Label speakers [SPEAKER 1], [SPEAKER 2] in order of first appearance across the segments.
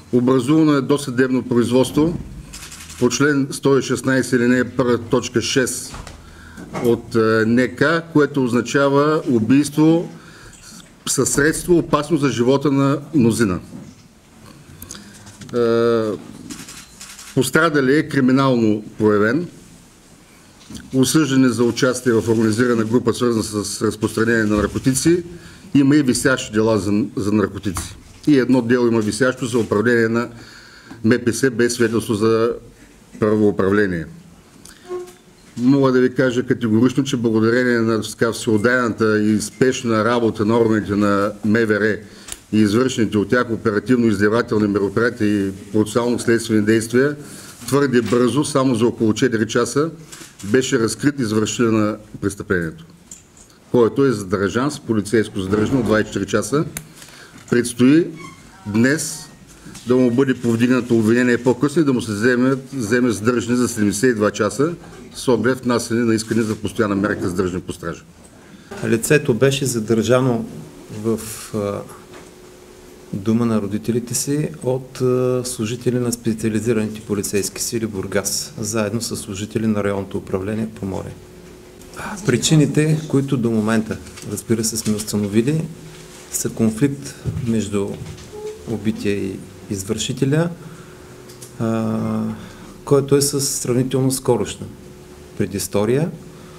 [SPEAKER 1] Образувано е досъдебно производство по член 116 алинея 1, точка 6 от НК, което означава убийство със средство опасно за живота на мнозина. Пострадали е криминално проявен, осъждан е за участие в организирана група, свързана с разпространение на наркотици. Има и висящи дела за наркотици. И едно дело има висящо за управление на МПС без свидетелство за правоуправление. Мога да ви кажа категорично, че благодарение на всеотдайната и спешна работа на органите на МВР и извършените от тях оперативно-издирвателни мероприятия и процесуално-следствени действия, твърде бързо, само за около 4 часа, беше разкрит извършителя на престъплението, който е задържан с полицейско задържане от 24 часа. Предстои днес да му бъде повдигнато обвинение по-късно и да му се вземе задържане за 72 часа с оглед внасяне на искане за постоянна мерка задържане по стража.
[SPEAKER 2] Лицето беше задържано в дома на родителите си от служители на специализираните полицейски сили Бургас, заедно с служители на районното управление по море. Причините, които до момента, разбира се, сме установили, са конфликт между убития и извършителя, който е със сравнително скорошна предистория.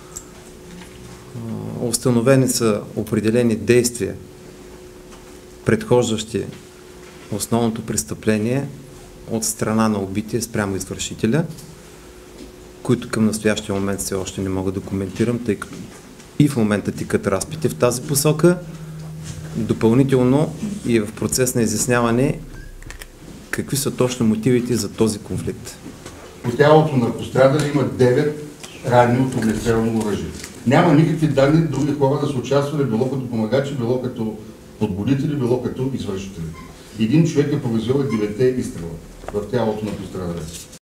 [SPEAKER 2] Установени са определени действия, предхождащи основното престъпление от страна на убития спрямо извършителя, които към настоящия момент все още не мога да коментирам, тъй като и в момента текат разпити в тази посока. Допълнително и в процес на изясняване какви са точно мотивите за този конфликт.
[SPEAKER 1] По тялото на пострадали има 9 рани от огнестрелно оръжие. Няма никакви данни други хора да са участвали, било като помагачи, било като подбудители, било като извършители. Един човек е произвел 9 изстрела в тялото на пострадали.